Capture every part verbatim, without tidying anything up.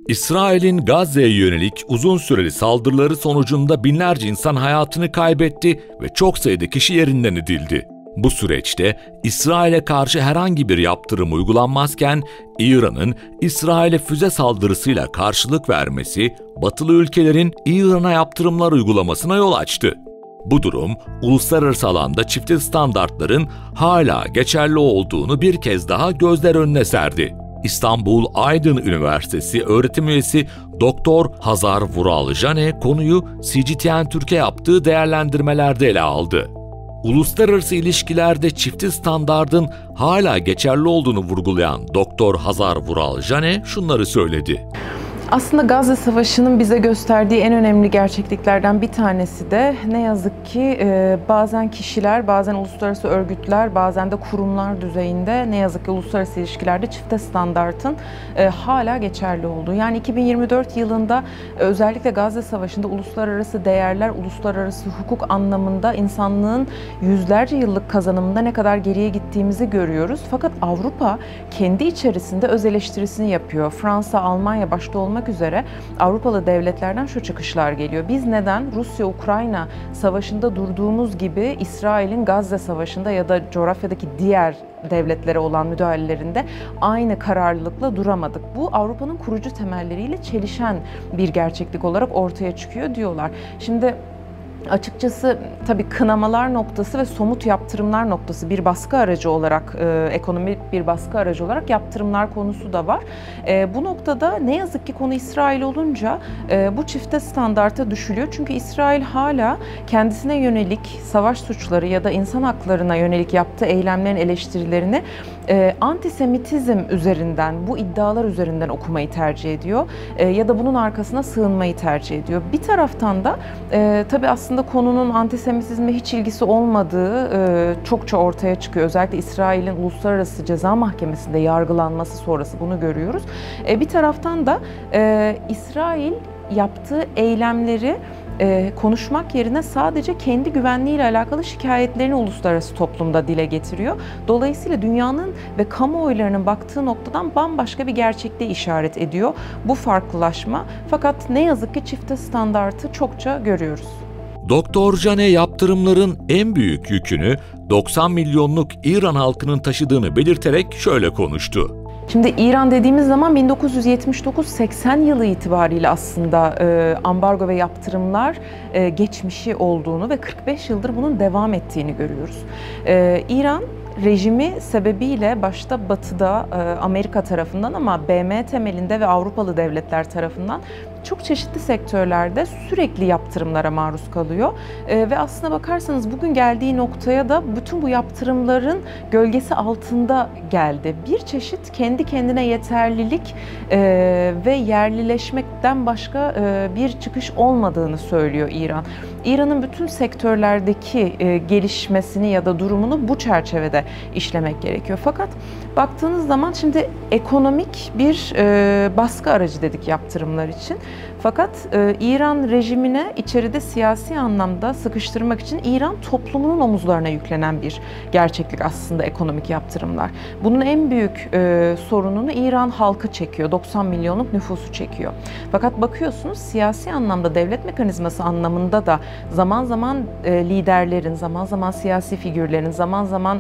İsrail'in Gazze'ye yönelik uzun süreli saldırıları sonucunda binlerce insan hayatını kaybetti ve çok sayıda kişi yerinden edildi. Bu süreçte İsrail'e karşı herhangi bir yaptırım uygulanmazken İran'ın İsrail'e füze saldırısıyla karşılık vermesi, Batılı ülkelerin İran'a yaptırımlar uygulamasına yol açtı. Bu durum, uluslararası alanda çifte standartların hala geçerli olduğunu bir kez daha gözler önüne serdi. İstanbul Aydın Üniversitesi öğretim üyesi Doktor Hazar Vural Jane konuyu C G T N Türkiye yaptığı değerlendirmelerde ele aldı. Uluslararası ilişkilerde çifte standardın hala geçerli olduğunu vurgulayan Doktor Hazar Vural Jane şunları söyledi. Aslında Gazze Savaşı'nın bize gösterdiği en önemli gerçekliklerden bir tanesi de ne yazık ki e, bazen kişiler, bazen uluslararası örgütler, bazen de kurumlar düzeyinde ne yazık ki uluslararası ilişkilerde çifte standartın e, hala geçerli olduğu. Yani iki bin yirmi dört yılında e, özellikle Gazze Savaşı'nda uluslararası değerler, uluslararası hukuk anlamında insanlığın yüzlerce yıllık kazanımında ne kadar geriye gittiğimizi görüyoruz. Fakat Avrupa kendi içerisinde öz eleştirisini yapıyor. Fransa, Almanya başta olmak üzere Avrupalı devletlerden şu çıkışlar geliyor. Biz neden Rusya-Ukrayna savaşında durduğumuz gibi İsrail'in Gazze Savaşı'nda ya da coğrafyadaki diğer devletlere olan müdahalelerinde aynı kararlılıkla duramadık? Bu Avrupa'nın kurucu temelleriyle çelişen bir gerçeklik olarak ortaya çıkıyor diyorlar. Şimdi açıkçası tabii kınamalar noktası ve somut yaptırımlar noktası bir baskı aracı olarak, e, ekonomik bir baskı aracı olarak yaptırımlar konusu da var. E, bu noktada ne yazık ki konu İsrail olunca e, bu çifte standarta düşülüyor. Çünkü İsrail hala kendisine yönelik savaş suçları ya da insan haklarına yönelik yaptığı eylemlerin eleştirilerini e, antisemitizm üzerinden, bu iddialar üzerinden okumayı tercih ediyor. E, ya da bunun arkasına sığınmayı tercih ediyor. Bir taraftan da e, tabii aslında Aslında konunun antisemitizme hiç ilgisi olmadığı e, çokça ortaya çıkıyor. Özellikle İsrail'in Uluslararası Ceza Mahkemesi'nde yargılanması sonrası bunu görüyoruz. E, bir taraftan da e, İsrail yaptığı eylemleri e, konuşmak yerine sadece kendi güvenliğiyle alakalı şikayetlerini uluslararası toplumda dile getiriyor. Dolayısıyla dünyanın ve kamuoylarının baktığı noktadan bambaşka bir gerçekliğe işaret ediyor bu farklılaşma. Fakat ne yazık ki çifte standartı çokça görüyoruz. Doktor Jane yaptırımların en büyük yükünü doksan milyonluk İran halkının taşıdığını belirterek şöyle konuştu. Şimdi İran dediğimiz zaman bin dokuz yüz yetmiş dokuz seksen yılı itibariyle aslında e, ambargo ve yaptırımlar e, geçmişi olduğunu ve kırk beş yıldır bunun devam ettiğini görüyoruz. E, İran rejimi sebebiyle başta Batı'da, Amerika tarafından ama B M temelinde ve Avrupalı devletler tarafından çok çeşitli sektörlerde sürekli yaptırımlara maruz kalıyor. E, ve aslına bakarsanız bugün geldiği noktaya da bütün bu yaptırımların gölgesi altında geldi. Bir çeşit kendi kendine yeterlilik e, ve yerlileşmekten başka e, bir çıkış olmadığını söylüyor İran. İran'ın bütün sektörlerdeki e, gelişmesini ya da durumunu bu çerçevede işlemek gerekiyor. Fakat baktığınız zaman şimdi ekonomik bir e, baskı aracı dedik yaptırımlar için. Fakat e, İran rejimine içeride siyasi anlamda sıkıştırmak için İran toplumunun omuzlarına yüklenen bir gerçeklik aslında ekonomik yaptırımlar. Bunun en büyük e, sorununu İran halkı çekiyor. doksan milyonluk nüfusu çekiyor. Fakat bakıyorsunuz siyasi anlamda devlet mekanizması anlamında da zaman zaman e, liderlerin, zaman zaman siyasi figürlerin, zaman zaman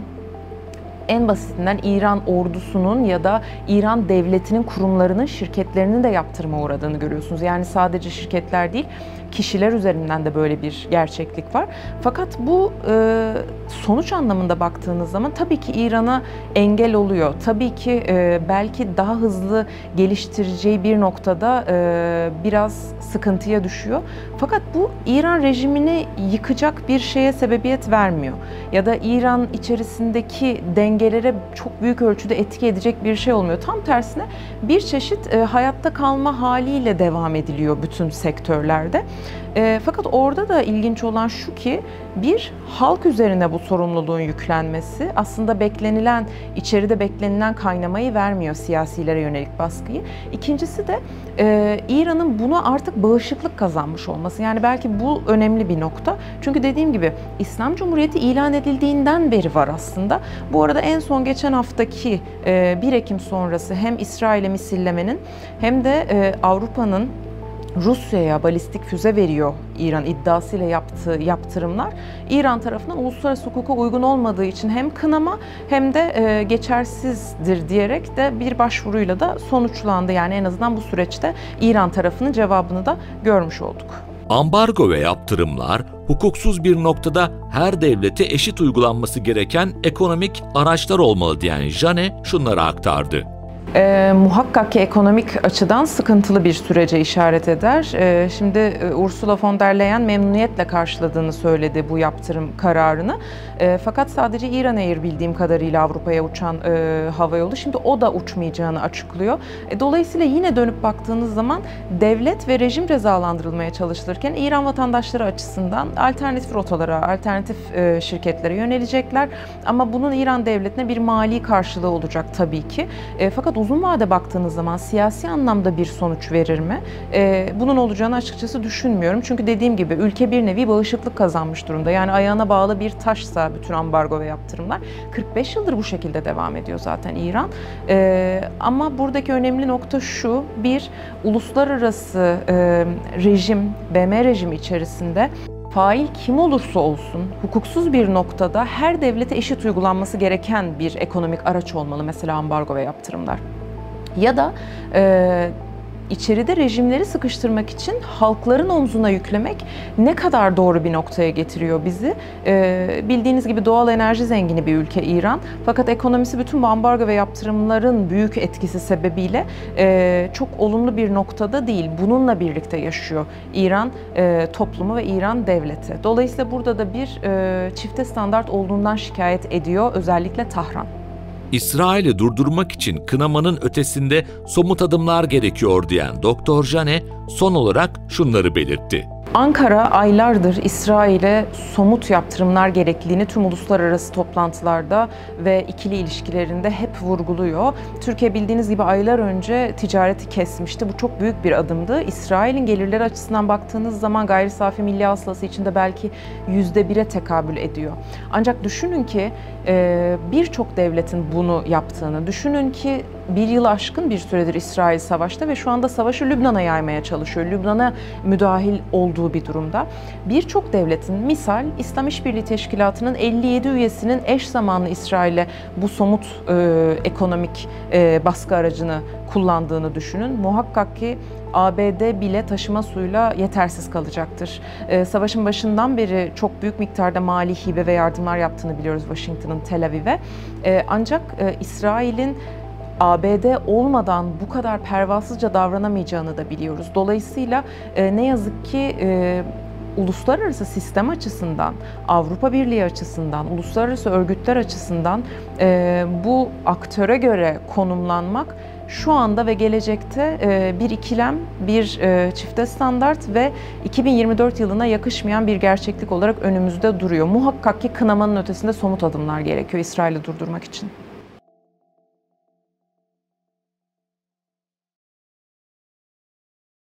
en basitinden İran ordusunun ya da İran devletinin kurumlarının, şirketlerinin de yaptırıma uğradığını görüyorsunuz. Yani sadece şirketler değil, kişiler üzerinden de böyle bir gerçeklik var. Fakat bu e, sonuç anlamında baktığınız zaman tabii ki İran'a engel oluyor. Tabii ki e, belki daha hızlı geliştireceği bir noktada e, biraz sıkıntıya düşüyor. Fakat bu İran rejimini yıkacak bir şeye sebebiyet vermiyor. Ya da İran içerisindeki dengelere çok büyük ölçüde etki edecek bir şey olmuyor. Tam tersine bir çeşit e, hayatta kalma haliyle devam ediliyor bütün sektörlerde. E, fakat orada da ilginç olan şu ki bir halk üzerine bu sorumluluğun yüklenmesi aslında beklenilen, içeride beklenilen kaynamayı vermiyor, siyasilere yönelik baskıyı. İkincisi de e, İran'ın buna artık bağışıklık kazanmış olması. Yani belki bu önemli bir nokta. Çünkü dediğim gibi İslam Cumhuriyeti ilan edildiğinden beri var aslında. Bu arada en son geçen haftaki e, bir Ekim sonrası hem İsrail'e misillemenin hem de e, Avrupa'nın Rusya'ya balistik füze veriyor İran iddiasıyla yaptığı yaptırımlar İran tarafından uluslararası hukuka uygun olmadığı için hem kınama hem de e, geçersizdir diyerek de bir başvuruyla da sonuçlandı. Yani en azından bu süreçte İran tarafının cevabını da görmüş olduk. Ambargo ve yaptırımlar hukuksuz bir noktada her devlete eşit uygulanması gereken ekonomik araçlar olmalı diyen Jane şunları aktardı. E, muhakkak ki ekonomik açıdan sıkıntılı bir sürece işaret eder. E, şimdi e, Ursula von der Leyen memnuniyetle karşıladığını söyledi bu yaptırım kararını. E, fakat sadece İran Air bildiğim kadarıyla Avrupa'ya uçan e, havayolu. Şimdi o da uçmayacağını açıklıyor. E, dolayısıyla yine dönüp baktığınız zaman devlet ve rejim cezalandırılmaya çalışılırken İran vatandaşları açısından alternatif rotalara, alternatif e, şirketlere yönelecekler. Ama bunun İran devletine bir mali karşılığı olacak tabii ki. E, fakat uzun vade baktığınız zaman siyasi anlamda bir sonuç verir mi? Ee, bunun olacağını açıkçası düşünmüyorum. Çünkü dediğim gibi ülke bir nevi bağışıklık kazanmış durumda. Yani ayağına bağlı bir taşsa bütün ambargo ve yaptırımlar. kırk beş yıldır bu şekilde devam ediyor zaten İran. Ee, ama buradaki önemli nokta şu: bir, uluslararası e, rejim, B M rejimi içerisinde fail kim olursa olsun hukuksuz bir noktada her devlete eşit uygulanması gereken bir ekonomik araç olmalı, mesela ambargo ve yaptırımlar. Ya da e, içeride rejimleri sıkıştırmak için halkların omzuna yüklemek ne kadar doğru bir noktaya getiriyor bizi? Ee, bildiğiniz gibi doğal enerji zengini bir ülke İran. Fakat ekonomisi bütün bu ambargo ve yaptırımların büyük etkisi sebebiyle e, çok olumlu bir noktada değil. Bununla birlikte yaşıyor İran e, toplumu ve İran devleti. Dolayısıyla burada da bir e, çifte standart olduğundan şikayet ediyor özellikle Tahran. İsrail'i durdurmak için kınamanın ötesinde somut adımlar gerekiyor diyen Doktor Jane son olarak şunları belirtti. Ankara aylardır İsrail'e somut yaptırımlar gerekliliğini tüm uluslararası toplantılarda ve ikili ilişkilerinde hep vurguluyor. Türkiye bildiğiniz gibi aylar önce ticareti kesmişti. Bu çok büyük bir adımdı. İsrail'in gelirleri açısından baktığınız zaman gayri safi milli hasılası içinde belki yüzde bire tekabül ediyor. Ancak düşünün ki birçok devletin bunu yaptığını, düşünün ki bir yıl aşkın bir süredir İsrail savaşta ve şu anda savaşı Lübnan'a yaymaya çalışıyor. Lübnan'a müdahil olduğu bir durumda. Birçok devletin, misal İslam İşbirliği Teşkilatı'nın elli yedi üyesinin eş zamanlı İsrail'e bu somut e, ekonomik e, baskı aracını kullandığını düşünün. Muhakkak ki A B D bile taşıma suyla yetersiz kalacaktır. Ee, savaşın başından beri çok büyük miktarda mali hibe ve yardımlar yaptığını biliyoruz Washington'ın Tel Aviv'e. Ee, ancak e, İsrail'in A B D olmadan bu kadar pervasızca davranamayacağını da biliyoruz. Dolayısıyla e, ne yazık ki e, uluslararası sistem açısından, Avrupa Birliği açısından, uluslararası örgütler açısından e, bu aktöre göre konumlanmak şu anda ve gelecekte bir ikilem, bir çifte standart ve iki bin yirmi dört yılına yakışmayan bir gerçeklik olarak önümüzde duruyor. Muhakkak ki kınamanın ötesinde somut adımlar gerekiyor İsrail'i durdurmak için.